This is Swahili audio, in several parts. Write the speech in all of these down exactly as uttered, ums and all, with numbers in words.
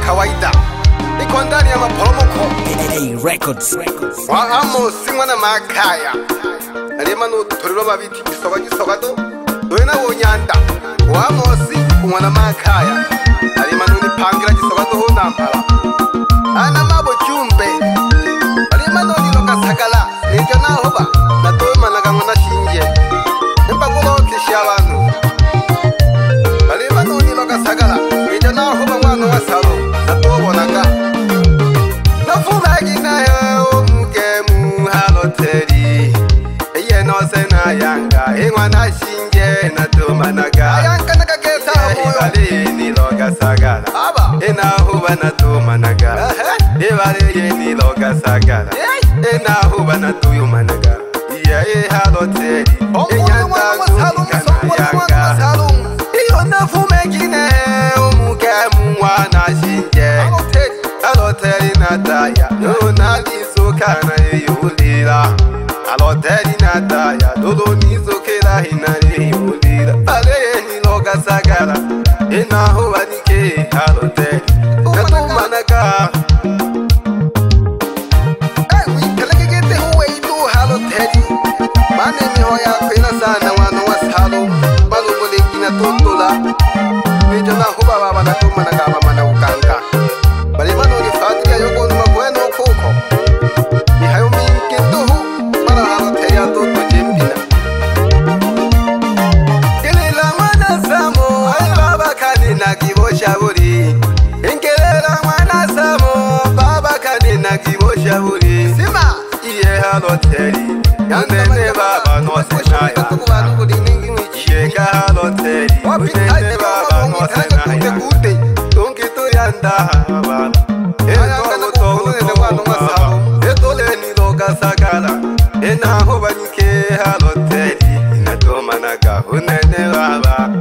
kawaida. Niko ndani ya maporomoko. Hey Records. Wa amo singwa na makaya. Alema no torero babiti kisoga gisoga do. Wena wonyanda. Wa amo si kumwa na makaya. Alema no ni pangira gisoga do nampala. Ana mabo chumbe. Alema no ni loka sagala. Ninja na hoba. Na to managa ngona shinje. Empa kulo kisha abantu. Alema no ni loka sagala. Ninja na hoba mwana wa salo. Na to bonaga. Yanga ingwana shinge na tumanaga ayanga nakageta ibale ni loga sagala aba ena huba na tumanaga ibale ni loga sagala ena huba na tuyumanaga iya e haloteri enyanta yanga iyo nafume kine umuke mwana shinge haloteri nataya no nalisukana yulira Aloteri nataya, dodo nizo kela hinari ulira. Ale ni loga sagara, ena huwa nike aloteri. Katu manaka. Eh, wikelege gete huwe itu aloteri. Mane mi hoya kwena sana wano wasalo. Malu mule kina totola. Meja na huwa baba na tu manaka mama na ukanga. Bale mano ni fatria yoko numa bueno koko. Ni hayo mingi tuhu. Shaburi inkelela mwana samo baba kanina kibo shaburi sima iye haloteri yanene baba no senaya iye ka haloteri yanene baba no senaya donki to yanda baba eto to to eto le ni loga sagala ena ho banike haloteri ina to managa unene baba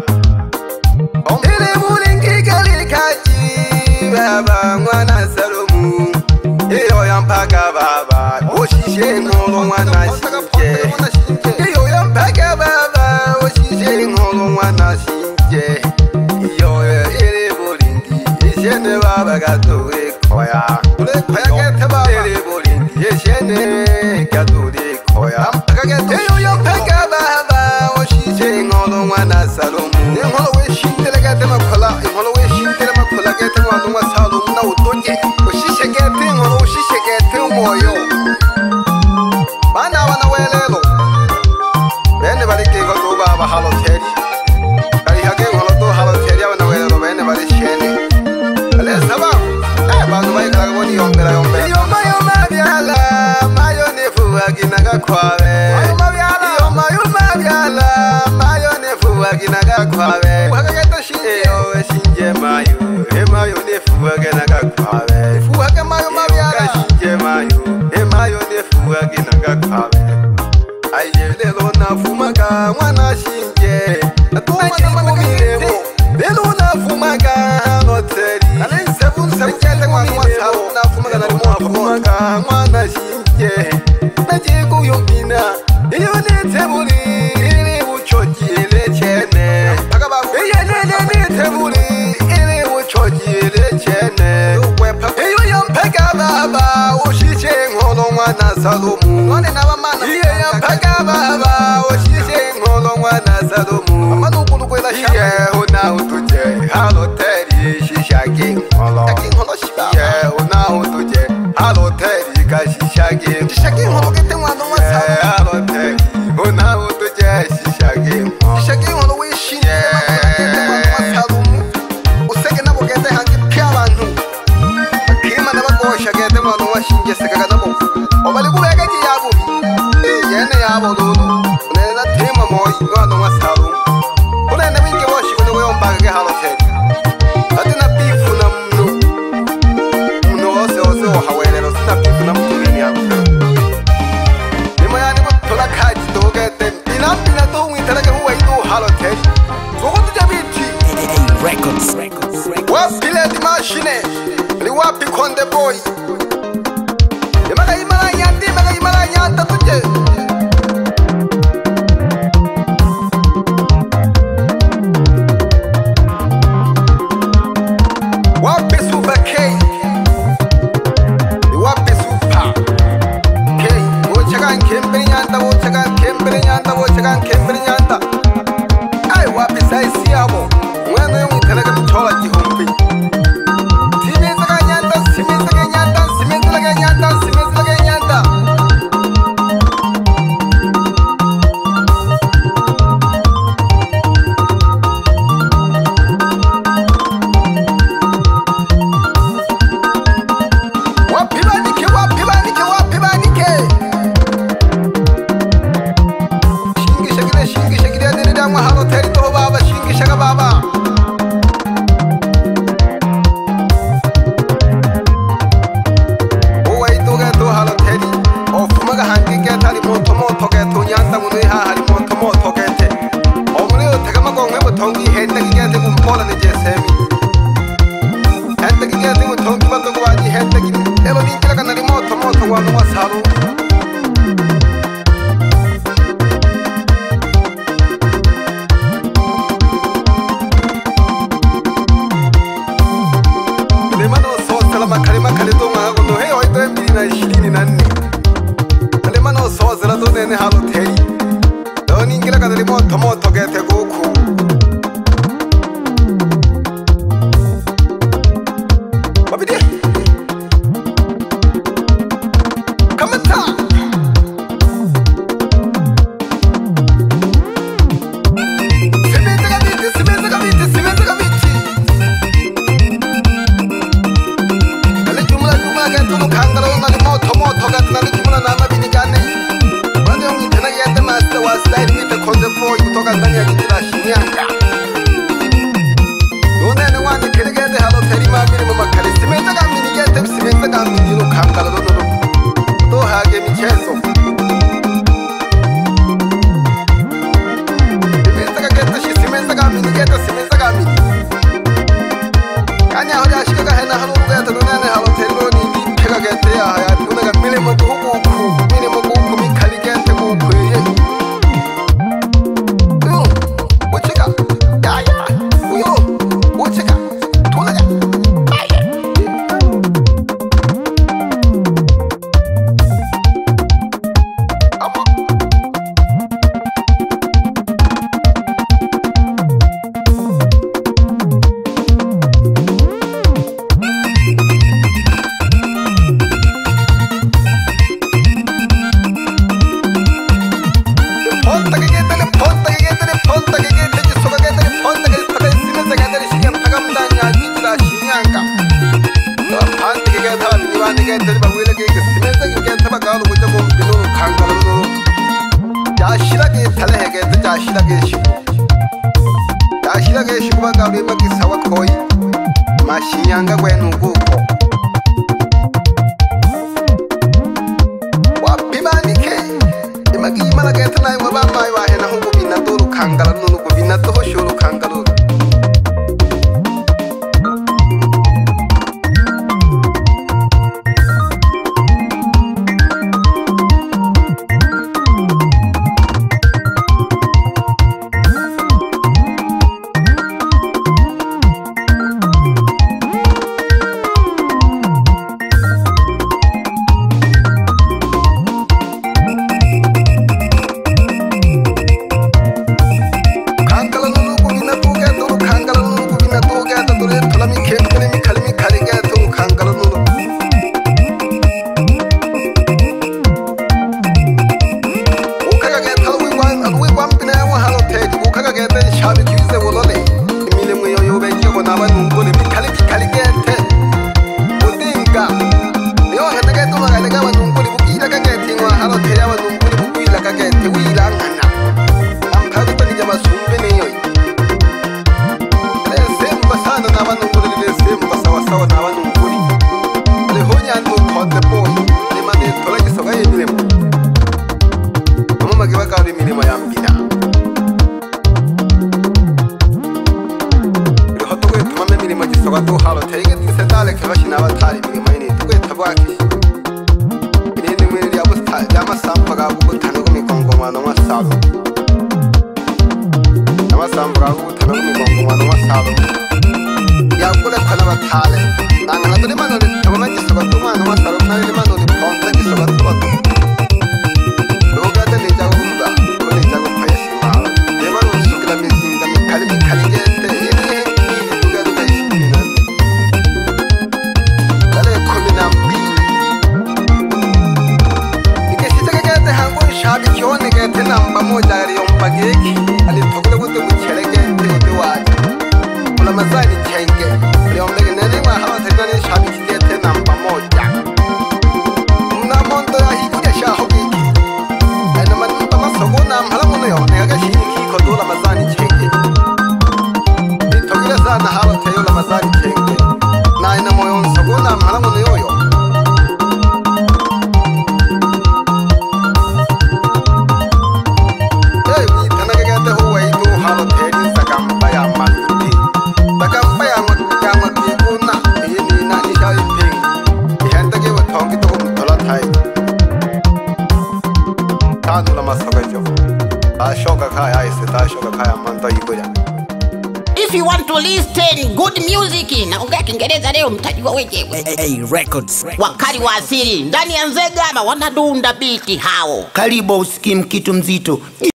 Baba mwana Salomu iyo yampaga baba oshishe nkolo mwana shinje iyo yampaga baba oshishe nkolo mwana shinje iyo ere bolindi ishene baba gatore koya ule koya gete baba ere bolindi ishene gatore koya iyo yampaga baba oshishe nkolo mwana Salomu nkolo we shindele gate makola nkolo we shindele makola gate mwana mwa Salomu na utoje ushishe gate nkolo ushishe gate moyo bana wana welelo bene barike ko to baba haloteri kali hage nkolo to haloteri wana welelo bene bari shene ale saba eh bana bai kala goni yombera yombera yo mayo mabyala mayo nefu aginaga kwawe mayo mabyala yo mayo mabyala mayo nefu aginaga kwawe wakageto shinje yo shinje mayo e mayo nefu aginaga kwawe fu aga mayo mabyala shinje mayo e mayo nefu aginaga kwawe ayelelo nafumaga mwana shinje atuma kumiremo lelo nafumaga haloteri ale seven seven mwana wasalo nafumaga na mwafumaga mwana shinje najiku yombina iyo netebuli ile uchochile chene iyo nene netebuli ile uchochile chene iyo yampaga baba ushishe nkolo mwana Salomu iyo yampaga baba ushishe nkolo mwana Salomu iye una utuje haloteri shishagi nkolo iye una utuje haloteri kashishagi shishagi nkolo gete mwana wa Salomu haloteri una utuje shishagi nkolo shishagi nkolo wishinde gete mwana wa Salomu usege nabo gete hangi pya abantu akima nabagosha gete mwana wa shinge sekaga nabo obali kubega yabo yene yabo lulu nena tema moyi mwana wa Salomu unenda winge washi kuno yombaga ge haloteri atina bifu na mno mno ose ose wa hawelero sina bifu na mno nini yako nima yani tola kaji dogete bina bina to witaraga huwa ido haloteri soko tujabiti Records. Wapi le machine li wapi konde boy yamaga imala yandi maga imala yanda tuje wapi Super K tegan kembri nyanda ai wapi sai siabo mwana yungu telaga bichola jihumbi simiza ga nyanda simiza ga nyanda simiza ga nyanda simiza ga nyanda wapi banike wapi banike wapi banike shingi shagire deni dama halo teri to baba shingi shaga baba o wai to ga to halo teri o fumaga hangi ke tali moto moto ke to nyanda mune ha hari moto moto ke te o mune o tega ma gongwe mo tongi henda ki ke te kum pola ne je semi henda ki ke te mo tongi bando ko waji henda ki elo ni kila kana moto moto wa no wasaru kalima kale to ma ko no he oi to mi na shini nanni ale mano so zela to ne halo thei do ni ngila ka dali mo thomo to ge the go khu babide kamata sementa ga biti sementa ga biti sementa ga biti tumu kangalo ngali moto moto gatnali jumla nama bini gane bande ungi tena yete master was side ni te konde po yuto gandani akitira shinyanga done ne wani kele gete halo teri ma miri mama kale simenta ga mini gete simenta ga mini no kangalo no no to hage mi cheso simenta ga gete shi simenta ga mini gete simenta ga mini kanya hoja shi ga hena halo gete done ne halo teri no ni gete ya ya tuna ga mile mo ko ko mile mo ko ko mi khali gete ko ko ye yo ochika ya ya yo ochika tuna ga aye amo mashinyanga kwenu kuko wapimanike imagimala gete nayo mabamayi bahena huko binato rukangala nunu ko binato hosho rukangala Masambra utana mugongo wa wasalo yakule kana batale nanga natone mano ni tabana kisoba tuma no wasalo na ni mano ni ponta kisoba tuma doga de ni jago ba ko ni jago paya geki alitokule wote mcheleke ndio waje kuna mazani chenge liombe nene ma hawa tena ni shabiki tete namba moja mna mondo ya hiki sha hogeki ana man kama sogona mhala mono yo nega shini ki ko dola mazani chenge litokule sana hawa tayo la mazani chenge na ina moyo sogona mhala mono yo If you want to listen good music na ongea Kiingereza leo mtajua wenyewe. A Records. Wakali wa asili ndani ya Nzega ama wanadunda biti hao. Karibu usikie kitu mzito.